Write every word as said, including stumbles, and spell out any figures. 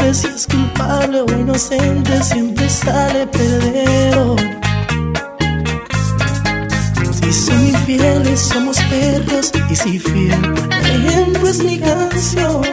hombre, si es culpable o inocente, siempre sale perdedor. Si son infieles somos perros, y si fiel, el ejemplo es mi canción.